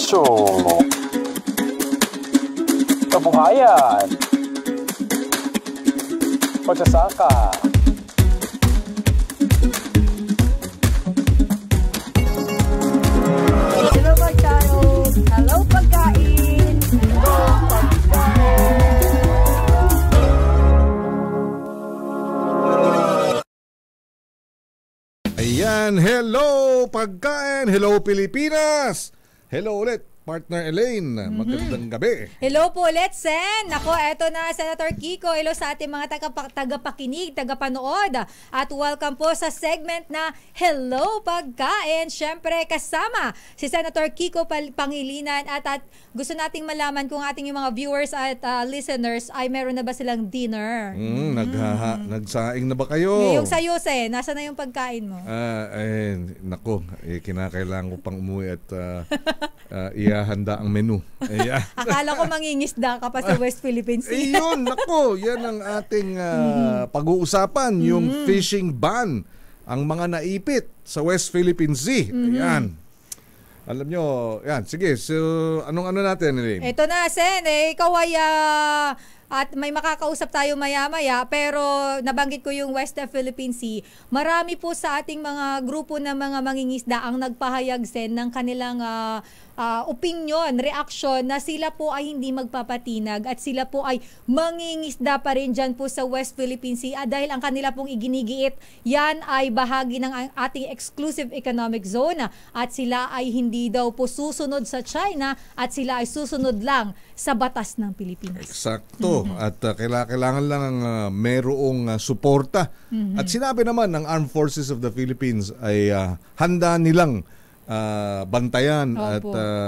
negosyo, kabuhayan, pagsasaka, hello pagkain, hello pagkain, Ayan, hello pagkain, hello Pilipinas, hello ulit partner Elaine, magandang gabi. hello po ulit, Sen. Ako, eto na Senator Kiko. Hello sa ating mga tagapakinig, tagapanood. At welcome po sa segment na Hello Pagkain. Syempre, kasama si Senator Kiko Pangilinan at gusto nating malaman kung ating yung mga viewers at listeners ay meron na ba silang dinner? Nagsaing na ba kayo? Yung sayo, Sen, nasa na yung pagkain mo? Nako, kinakailangan ko pang umuwi at ihahanda ang menu. Akala ko mangingisda ka pa sa West Philippine Sea. Yun, nako, yan ang ating pag-uusapan, yung fishing ban, ang mga naipit sa West Philippine Sea. Ayan. Alam nyo, yan, sige, so anong natin, Elaine? Ito na, Sen, ikaw ay at may makakausap tayo maya-maya, pero nabanggit ko yung West Philippine Sea. Marami po sa ating mga grupo na mga mangingisda ang nagpahayag, Sen, ng kanilang opinion, reaction na sila po ay hindi magpapatinag at sila po ay mangingisda pa rin dyan po sa West Philippine Sea dahil ang kanila pong iginigiit, yan ay bahagi ng ating exclusive economic zone at sila ay hindi daw po susunod sa China at sila ay susunod lang sa batas ng Pilipinas. Eksakto. At kailangan lang merong suporta. At sinabi naman ng Armed Forces of the Philippines ay handa nilang bantayan at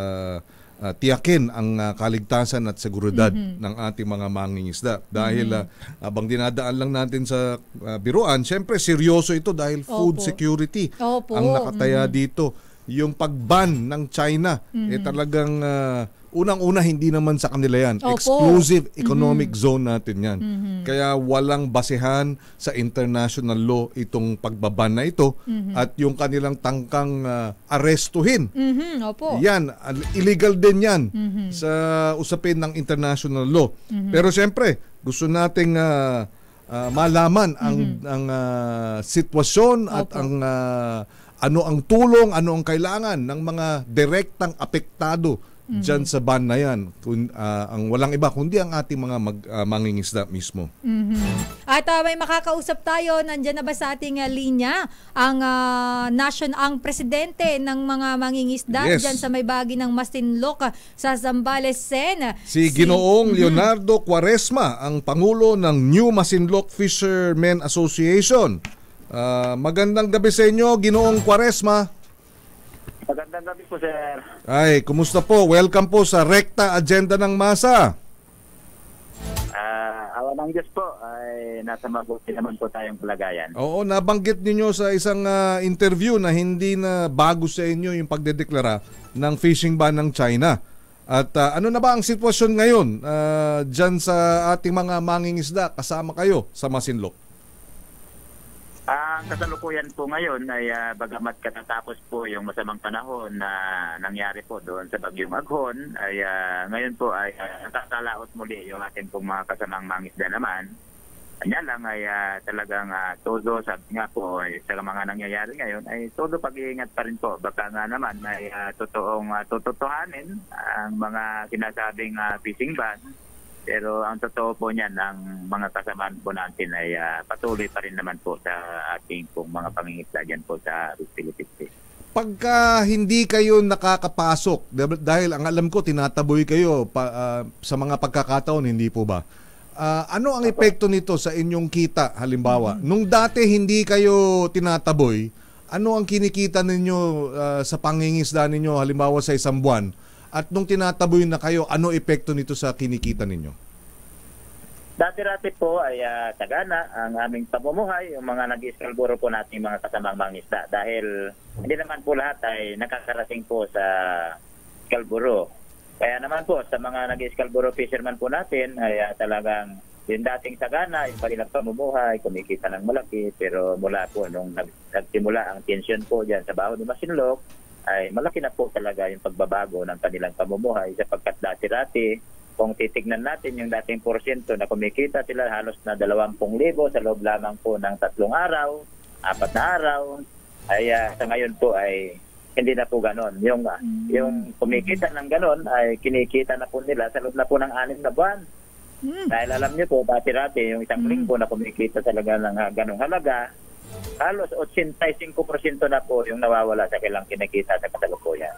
tiyakin ang kaligtasan at seguridad ng ating mga mangingisda. Dahil abang dinadaan lang natin sa biruan, syempre seryoso ito dahil food security ang nakataya dito. Yung pagban ng China, talagang unang-una hindi naman sa kanila yan. Exclusive economic zone natin yan. Kaya walang basehan sa international law itong pagbaban na ito at yung kanilang tangkang arestuhin. Yan, illegal din yan sa usapin ng international law. Pero siyempre, gusto nating malaman ang sitwasyon at ang ano ang tulong, ano ang kailangan ng mga direktang apektado dyan sa ban na yan. Ang walang iba, kundi ang ating mga mangingisda mismo. At may makakausap tayo, nandyan na ba sa ating linya ang ang presidente ng mga mangingisda dyan sa may bahagi ng Masinloc sa Zambales, Sen. Si Ginoong Leonardo Quaresma, ang Pangulo ng New Masinloc Fishermen Association. Magandang gabi sa inyo, Ginoong Quaresma. Magandang gabi po, sir. Ay, kumusta po? Welcome po sa Rekta Agenda ng Masa. Awa ng Diyos po, ay nasa mabuti naman po tayong kalagayan. Oo, nabanggit ninyo sa isang interview na hindi na bago sa inyo yung pagdedeklara ng fishing ban ng China. At ano na ba ang sitwasyon ngayon dyan sa ating mga mangingisda kasama kayo sa Masinloc? Ang kasalukuyan po ngayon ay bagamat katatapos po yung masamang panahon na nangyari po doon sa Bagyong Aghon, ay ngayon po ay natatalaot muli yung ating pong mga kasamang mangisda naman. Kanya lang ay talagang todo, sabi nga po, ay, sa mga nangyayari ngayon ay todo pag-iingat pa rin po. Baka nga naman ay totoong tututuhanin ang mga sinasabing fishing ban. Pero ang totoo po niyan, ang mga kasamaan po natin ay patuloy pa rin naman po sa ating pong mga pangingisda dyan po sa Philippines. Pagka hindi kayo nakakapasok, dahil ang alam ko tinataboy kayo sa mga pagkakataon, hindi po ba? Ano ang epekto nito sa inyong kita halimbawa? Nung dati hindi kayo tinataboy, ano ang kinikita ninyo sa pangingisda ninyo halimbawa sa isang buwan? At nung tinataboy na kayo, ano epekto nito sa kinikita ninyo? Dati-dati po ay tagana ang aming pamumuhay, yung mga nag-iskalburo po natin mga kasamang mangisda. Dahil hindi naman po lahat ay nakakarating po sa iskalburo. Kaya naman po sa mga nag-iskalburo fisherman po natin ay talagang yung dating sagana, yung kanilang pamumuhay, kumikita ng malaki. Pero mula po nung nagsimula ang tensyon po dyan sa Baho ni Masinloc, ay malaki na po talaga yung pagbabago ng kanilang pamumuhay sapagkat dati-dati, kung titignan natin yung dating porsyento na kumikita sila halos na 20,000 sa loob lamang po ng 3 araw, 4 na araw, ay sa ngayon po ay hindi na po ganon. Yung kumikita ng ganon ay kinikita na po nila sa loob na po ng 6 na buwan. Dahil alam niyo po, dati-dati yung isang linggo na kumikita talaga ng ganong halaga, halos 85% na po yung nawawala sa kailang kinikita sa kasalukuyan.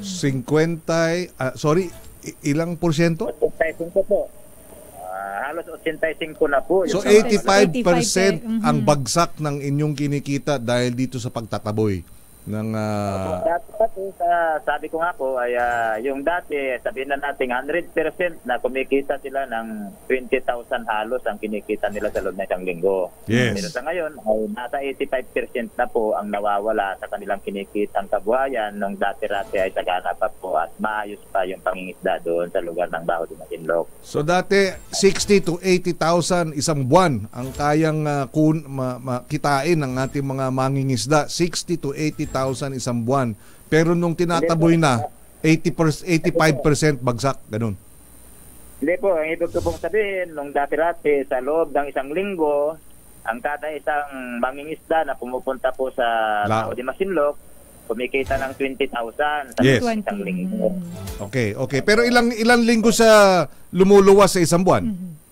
50, ilang porsyento? 85 po. Halos 85 na po. So yung 85% ang bagsak ng inyong kinikita dahil dito sa pagtataboy ng Dati, sabi ko nga po ay yung dati sabihin na natin 100% na kumikita sila ng 20,000 halos ang kinikita nila sa loob ng isang linggo. Yes. Pero sa ngayon ay nasa 85% na po ang nawawala sa kanilang kinikitang kabuhayan nung dati-dati ay sagana pa po at maayos pa yung pangingisda doon sa lugar ng Baho de Masinloc. So dati 60 to 80,000 isang buwan ang kayang kitain ng ating mga mangingisda, 60 to 80,000 isang buwan. Pero nung tinataboy na 85% bagsak, ganun. Hindi po, ang ibig ko pong sabihin, nung dati-dati sa loob ng isang linggo, ang kada isang mangingisda na pumupunta po sa Baho de Masinloc, kumikita ng 20,000 sa Yes. loob ng isang linggo. Okay. Pero ilang linggo sa lumuluwas sa isang buwan?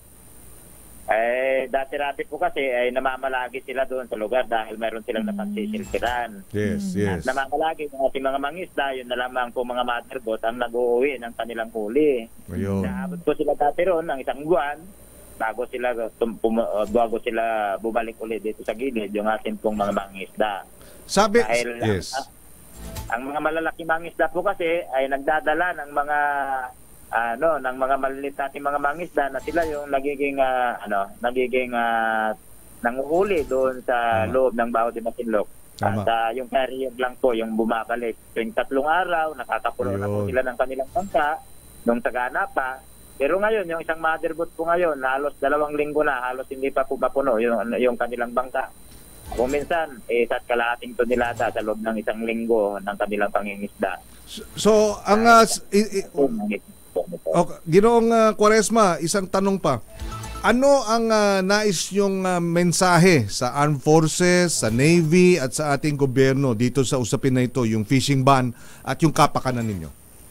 Dati-dati po kasi ay namamalagi sila doon sa lugar dahil mayroon silang napagsisilpiran. Yes. At namamalagi ng ating mga mangisda, yun na lamang po mga motherboat ang nag-uuwi ng kanilang huli. Ayun. Naabot po sila dati roon ng isang buwan bago sila bumalik ulit dito sa gilid yung ating pong mga mangisda. Sabi, Dahil yes. ang mga malalaki mangisda po kasi ay nagdadala ng mga ng mga maliliit nating mga mangisda na sila yung nagiging nanguhuli doon sa loob ng Baho de Masinloc. At yung carrier lang po yung bumabalik tuwing 3 araw, nakakapuno na po sila ng kanilang bangka nung sagana pa. Pero ngayon, yung isang motherboat po ngayon, halos 2 linggo na, halos hindi pa po mapuno yung kanilang bangka. Kung minsan, isa't kalahating tonelada sa loob ng 1 linggo ng kanilang pangingisda. So, ang Ginoong Quaresma, isang tanong pa. Ano ang nais nyong mensahe sa Armed Forces, sa Navy at sa ating gobyerno dito sa usapin na ito, yung fishing ban at yung kapakanan ninyo?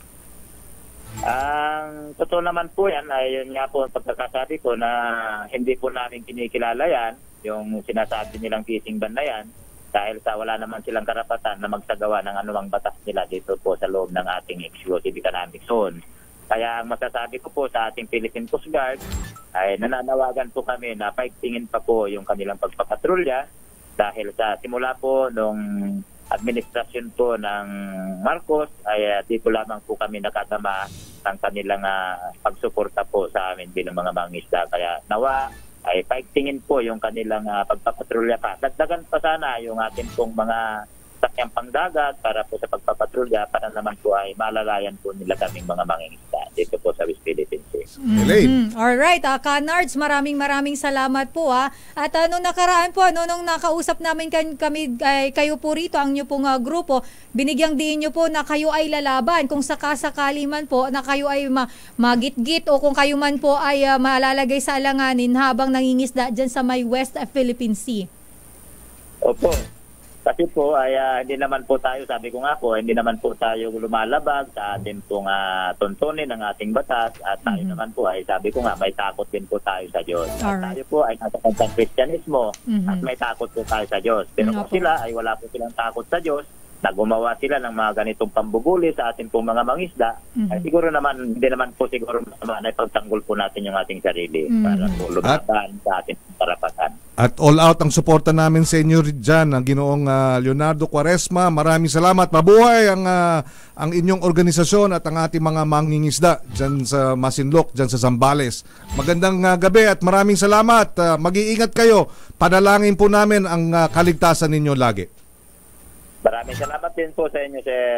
Ang totoo naman po yan ay yun nga po ang pagkakasabi ko na hindi po namin kinikilala yan, yung sinasabi nilang fishing ban na yan, dahil sa wala naman silang karapatan na magsagawa ng anumang batas nila dito po sa loob ng ating exclusive economic zone. Kaya ang masasabi ko po sa ating Philippine Coast Guard ay nananawagan po kami na paigtingin pa po yung kanilang pagpapatrolya dahil sa simula po nung administrasyon po ng Marcos ay dito lamang po kami nakatama ng kanilang pagsuporta po sa amin bilang mga mangisda. Kaya nawa ay paigtingin po yung kanilang pagpapatrolya pa. Dagdagan pa sana yung ating pong mga sakyang pangdagat para po sa pagpapatrolya para naman po ay malalayan po nila kaming mga mangingisda dito po sa West Philippine Sea. Alright, Canards, maraming salamat po At nung nakaraan po, nung nakausap namin kayo po rito, ang inyo pong grupo, binigyang diin nyo po na kayo ay lalaban kung sakasakali man po na kayo ay magitgit o kung kayo man po ay malalagay sa alanganin habang nangingisda dyan sa may West Philippine Sea. Opo. Kasi po ay hindi naman po tayo, sabi ko nga po, hindi naman po tayo lumalabag sa ating pong tuntunin ng ating batas at tayo naman po ay sabi ko nga may takot din po tayo sa Diyos. At tayo po ay nasa kantang Kristyanismo at may takot po tayo sa Diyos. Pero kung sila ay wala po silang takot sa Diyos, na gumawa sila ng mga ganitong pambubuli sa ating pong mga mangisda, ay siguro naman, hindi naman po siguro masama na ipagtanggol po natin yung ating sarili para po lumaban sa ating karapatan. At all out ang suporta namin sa inyo dyan, ang Ginoong Leonardo Quaresma. Maraming salamat. Mabuhay ang inyong organisasyon at ang ating mga mangingisda dyan sa Masinloc, dyan sa Zambales. Magandang gabi at maraming salamat. Mag-iingat kayo. Panalangin po namin ang kaligtasan ninyo lagi. Maraming salamat din po sa inyo, sir.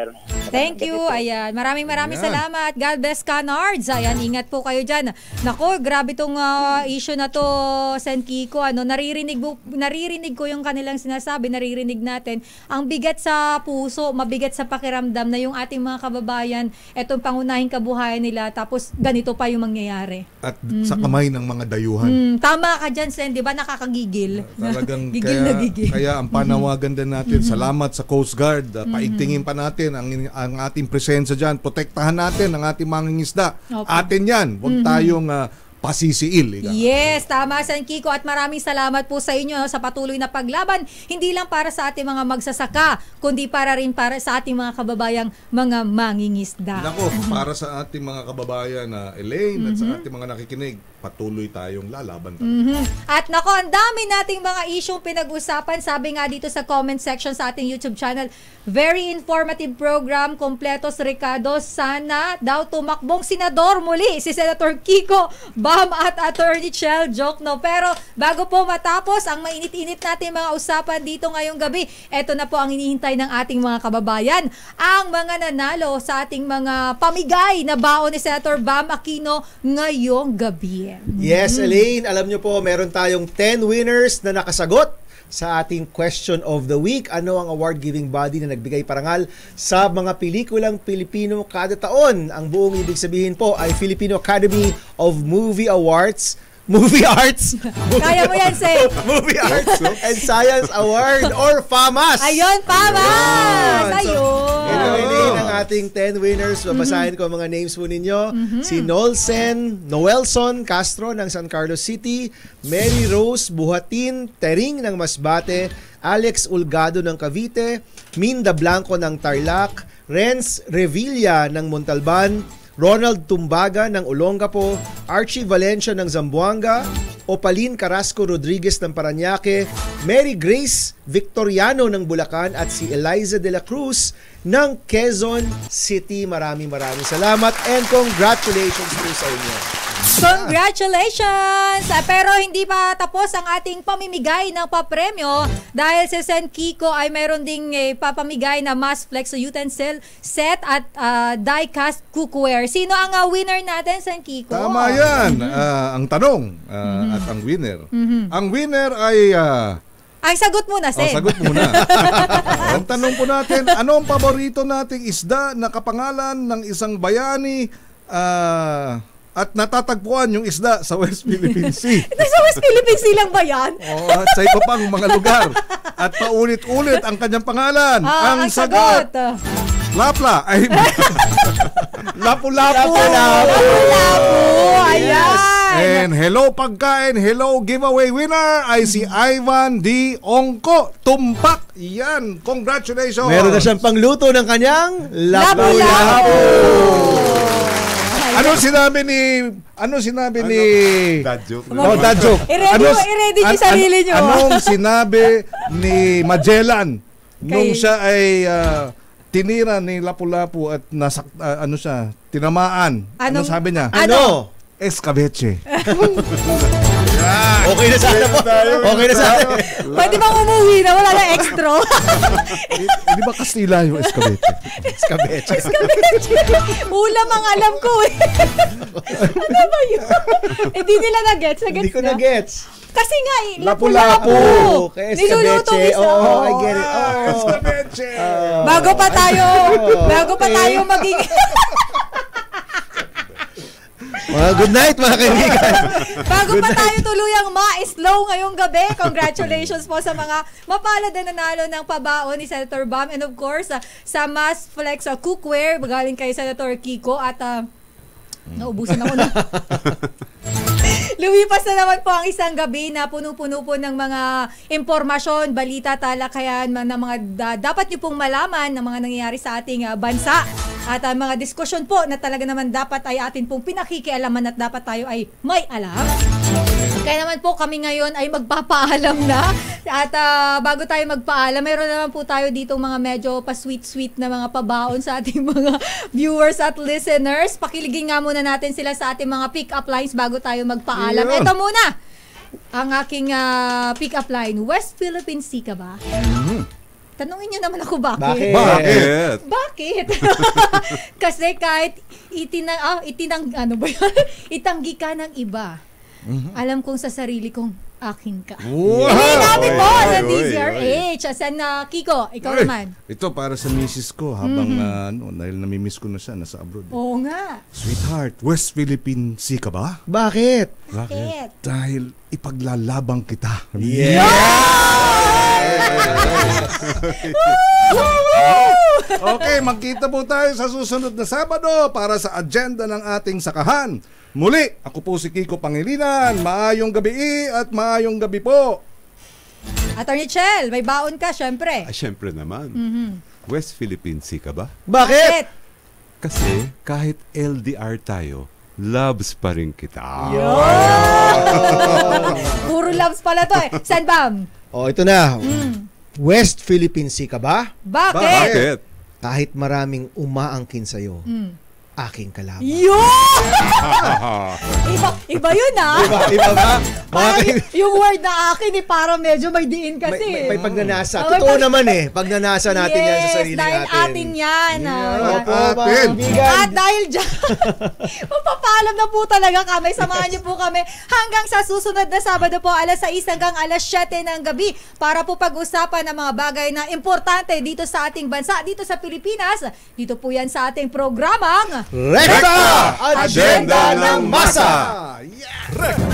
Thank you. Ayan. Maraming Ayan. salamat. God bless Canards. Ayan, ingat po kayo dyan. Nako, grabe tong issue na to, Sen Kiko. Naririnig ko yung kanilang sinasabi, naririnig natin. Ang bigat sa puso, mabigat sa pakiramdam na yung ating mga kababayan, etong pangunahing kabuhayan nila, tapos ganito pa yung mangyayari. At sa kamay ng mga dayuhan. Tama ka dyan, Sen. Di ba nakakagigil? Talagang Gigil na gigil. kaya ang panawagan din natin, salamat sa Coast Guard. Paigtingin pa natin ang ating presensya dyan. Protektahan natin ang ating mangingisda. Opo. Atin yan. Huwag tayong pasisiil. Yes, tama, San Kiko, at maraming salamat po sa inyo sa patuloy na paglaban, hindi lang para sa ating mga magsasaka, kundi para rin para sa ating mga kababayang mga mangingisda. Nako, para sa ating mga kababayan na Elaine at sa ating mga nakikinig, patuloy tayong lalaban. At nako, ang dami nating mga isyong pinag-usapan. Sabi nga dito sa comment section sa ating YouTube channel, very informative program, kompletos Ricardo. Sana daw tumakbong senador muli si Senator Kiko Bam at Attorney Chel Jokno. Pero bago po matapos ang mainit-init natin mga usapan dito ngayong gabi, eto na po ang hinihintay ng ating mga kababayan, ang mga nanalo sa ating mga pamigay na baon ni Senator Bam Aquino ngayong gabi. Yes, Elaine, alam nyo po, meron tayong 10 winners na nakasagot sa ating question of the week. Ano ang award-giving body na nagbigay parangal sa mga pelikulang Pilipino kada taon? Ang buong ibig sabihin po ay Filipino Academy of Movie Arts. Kaya mo yan, Say. Movie Arts and Science Award or FAMAS. Ayun, Pamas! Ayun! Ito ang ating 10 winners. Babasahin ko ang mga names po ninyo. Si Noelson Castro ng San Carlos City, Mary Rose Buhatin Tering ng Masbate, Alex Ulgado ng Cavite, Minda Blanco ng Tarlac, Renz Revilla ng Montalban, Ronald Tumbaga ng Olongapo, Archie Valencia ng Zamboanga, Opaline Carrasco Rodriguez ng Parañaque, Mary Grace Victoriano ng Bulacan at si Eliza de la Cruz ng Quezon City. Maraming salamat and congratulations po sa inyo. Congratulations! Pero hindi pa tapos ang ating pamimigay ng papremyo dahil si Sen Kiko ay meron ding papamigay na Masflex utensil set at die-cast cookware. Sino ang winner natin, Sen Kiko? Tama yan. Ang tanong at ang winner. Ang winner ay... Ay, sagot muna, Sen. sagot muna. Ang tanong po natin, ano ang paborito nating isda na kapangalan ng isang bayani at natatagpuan yung isda sa West Philippine Sea? Ito sa West Philippine Sea lang ba yan? At sa iba pang mga lugar. At paulit-ulit ang kanyang pangalan. Ang sagot. Lapla. Ay, Lapu-lapu. Lapu-lapu. Ayan. And hello pagkain, hello giveaway winner ay si Ivan D. Ongko Tumpak. Yan, congratulations. Meron na siyang pangluto ng kanyang Lapu-lapu. Ano sinabi ni Dad joke. Dad joke. I-ready niyo sarili niyo. Anong sinabi ni Magellan nung siya ay tinira ni Lapu-Lapu at tinamaan? Ano sabi niya? Ano? Escabeche. Okay na sana po. Okay na sana. Pwede bang umuwi na? Wala na extra. Di ba Kastila yung escabeche? Escabeche. Ulam ang alam ko eh. Ano ba yun? Hindi nila na-gets. Hindi ko na-gets. Kasi nga Lapu-lapu. Kaya niluluto escabeche. isa. Oo, I get it. Escabeche. Bago pa tayo maging... Good night mga kaibigan. Bago pa tayo tuluyang ma-slow ngayong gabi, congratulations po sa mga mapalad na nanalo ng pabaon ni Senator Bam, and of course sa Masflex cookware galing kay Senator Kiko at naubusan ako na. Lumipas na naman po ang isang gabi na puno-puno po ng mga impormasyon, balita, talakayan ng mga dapat nyo pong malaman ng mga nangyayari sa ating bansa. At mga diskusyon po na talaga naman dapat ay atin pong pinakikialaman at dapat tayo ay may alam. Kaya naman po kami ngayon ay magpapaalam na. At bago tayo magpaalam, meron naman po tayo dito mga medyo pa-sweet-sweet na mga pabaon sa ating mga viewers at listeners. Pakiligin nga muna natin sila sa ating mga pick-up lines bago tayo magpaalam. Yun. Ito muna ang aking pick-up line. West Philippine Sea ka ba? Tanungin niyo naman ako bakit. Bakit? Bakit? Kasi kahit itanggi ka ng iba, alam kong sa sarili kong akin ka. Wow! Hindi namin po ng Oy, DZRH. Asan na, Kiko? Ikaw Ay, naman. Ito para sa misis ko habang dahil namimiss ko na siya, nasa abroad. Oo nga. Sweetheart, West Philippine Sea ka ba? Bakit? Bakit? Dahil ipaglalabang kita. Okay, magkita po tayo sa susunod na Sabado para sa agenda ng ating sakahan. Muli, ako po si Kiko Pangilinan. Maayong gabi at maayong gabi po. Attorney Chel, may baon ka, syempre. Siyempre naman. West Philippine Sea ka ba? Bakit? Kasi kahit LDR tayo, loves pa rin kita. Puro loves pala to eh. San Bam? Ito na. West Philippine Sea ka ba? Bakit? Bakit? Kahit maraming umaangkin sa'yo, aking kalaban. Yun! iba yun ah. Iba ba? Parang yung word na akin parang medyo may diin kasi. May pagnanasa. Oh, Totoo naman pagnanasa natin yan sa sarili dahil natin. atin yan. atin. At dahil dyan, magpapaalam na po talaga kami. Samahan niyo po kami hanggang sa susunod na Sabado po, alas 6 hanggang alas 7 ng gabi para po pag-usapan ng mga bagay na importante dito sa ating bansa, dito sa Pilipinas. Dito po yan sa ating programang Rekta! Agenda ng Masa! Rekta!